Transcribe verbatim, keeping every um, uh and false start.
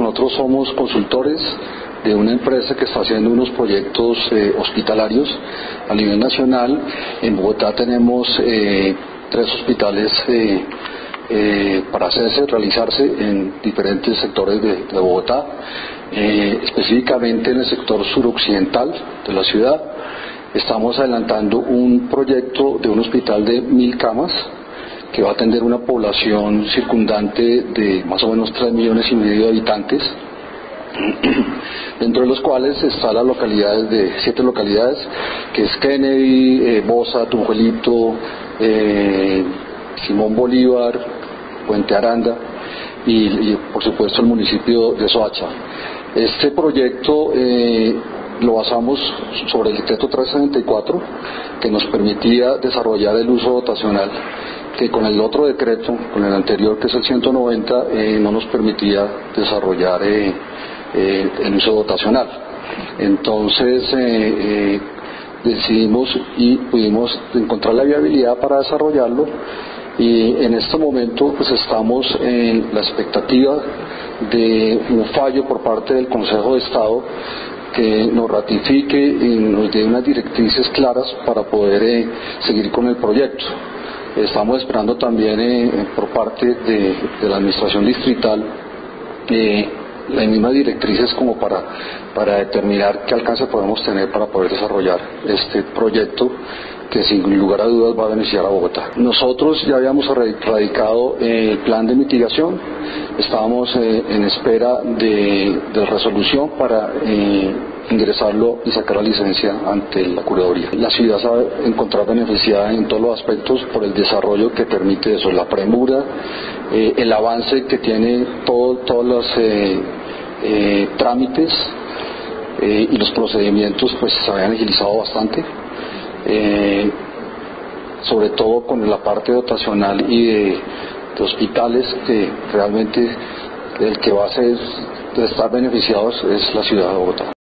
nosotros somos consultores de una empresa que está haciendo unos proyectos eh, hospitalarios a nivel nacional. En Bogotá tenemos eh, tres hospitales eh, eh, para hacerse, realizarse en diferentes sectores de, de Bogotá, eh, específicamente en el sector suroccidental de la ciudad. Estamos adelantando un proyecto de un hospital de mil camas que va a atender una población circundante de más o menos tres millones y medio de habitantes, dentro de los cuales están las localidades de siete localidades, que es Kennedy, eh, Bosa, Tunjuelito, eh, Simón Bolívar, Puente Aranda y, y por supuesto el municipio de Soacha. Este proyecto eh, lo basamos sobre el decreto trescientos setenta y cuatro, que nos permitía desarrollar el uso dotacional, que con el otro decreto, con el anterior que es el ciento noventa, eh, no nos permitía desarrollar eh, eh, el uso dotacional. Entonces eh, eh, decidimos y pudimos encontrar la viabilidad para desarrollarlo, y en este momento pues estamos en la expectativa de un fallo por parte del Consejo de Estado que nos ratifique y nos dé unas directrices claras para poder eh, seguir con el proyecto. Estamos esperando también eh, por parte de, de la administración distrital eh, las mismas directrices como para, para determinar qué alcance podemos tener para poder desarrollar este proyecto, que sin lugar a dudas va a beneficiar a Bogotá. Nosotros ya habíamos radicado eh, el plan de mitigación, estábamos eh, en espera de, de resolución para eh, ingresarlo y sacar la licencia ante la curaduría. La ciudad se va a encontrar beneficiada en todos los aspectos por el desarrollo que permite eso, la premura, eh, el avance que tiene todo, todos los eh, eh, trámites eh, y los procedimientos pues se habían agilizado bastante. Eh, sobre todo con la parte dotacional y de, de hospitales, que realmente el que va a ser, de estar beneficiados es la ciudad de Bogotá.